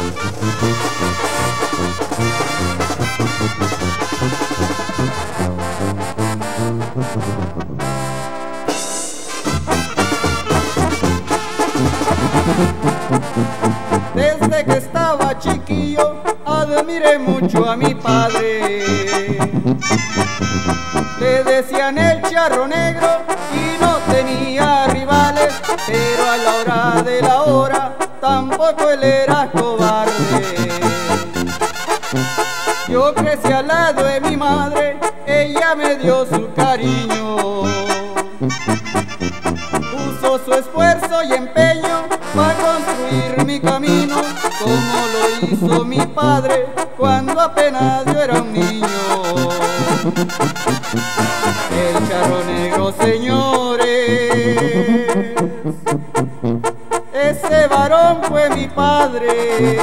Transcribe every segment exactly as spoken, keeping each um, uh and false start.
Desde que estaba chiquillo admiré mucho a mi padre. Le decían el charro negro y no tenía rivales, pero a la hora de la hora tampoco él era cobarde. Yo crecí al lado de mi madre, ella me dio su cariño. Puso su esfuerzo y empeño para construir mi camino, como lo hizo mi padre cuando apenas yo era un niño. El charro negro, señores, ese varón fue mi padre.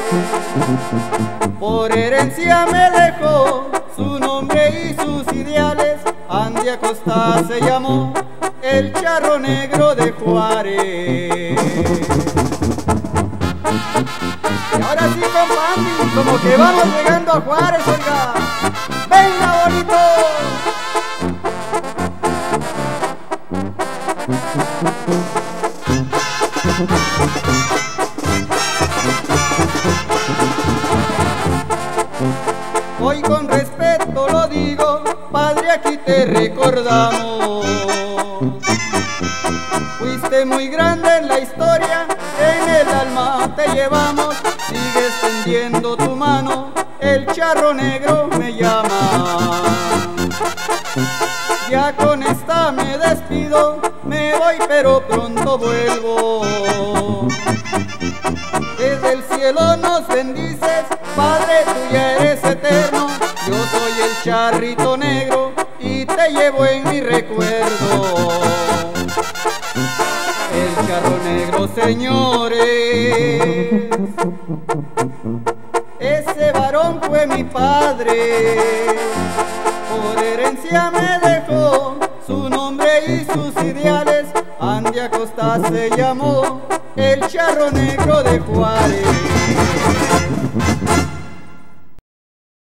Por herencia me dejó su nombre y sus ideales. Andy Acosta se llamó, el charro negro de Juárez. Y ahora sí, compa Andy, como que vamos llegando a Juárez, oiga. ¡Venga, bonito! Hoy con respeto lo digo, padre, aquí te recordamos. Fuiste muy grande en la historia, en el alma te llevamos. Sigues tendiendo tu mano, el charro negro me llama. Ya con esta me despido, me voy pero pronto vuelvo. Desde el cielo nos bendices, Padre, tú ya eres eterno. Yo soy el charrito negro y te llevo en mi recuerdo. El charro negro, señores, ese varón fue mi padre. Por herencia me dejó su nombre y sus ideales. Andy Acosta se llamó, el charro negro de Juárez.